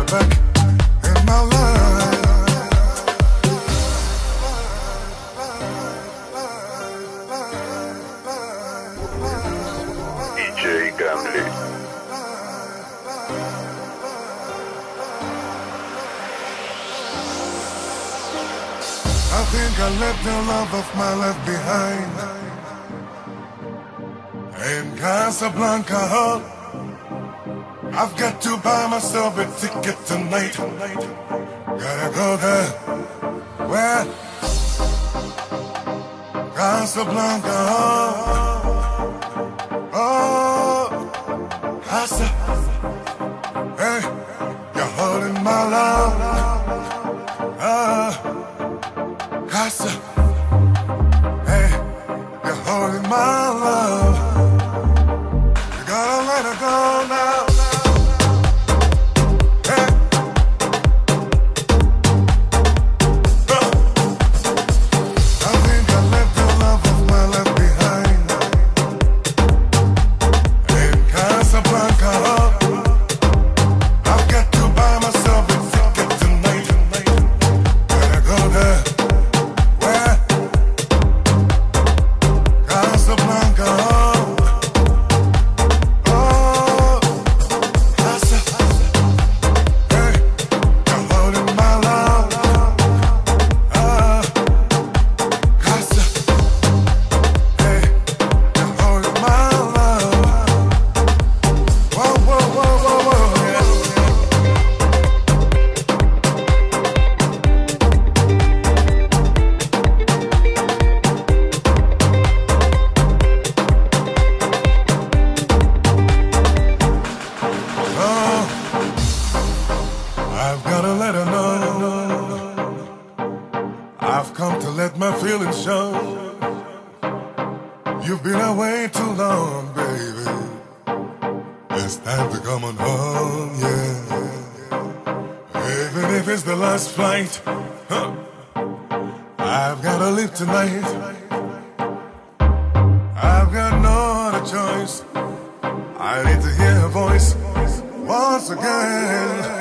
back in my life. DJ Gamli. I think I left the love of my life behind in Casablanca. I've got to buy myself a ticket tonight. Gotta go there. Where? Casablanca. Oh, Casa. Hey, you're holding my love. Casa. Hey, you're holding my love. You gotta let her go now. I've gotta let her know I've come to let my feelings show. You've been away too long, baby. It's time to come on home, yeah. Even if it's the last flight, I've gotta leave tonight. I've got no other choice. I need to hear her voice once again.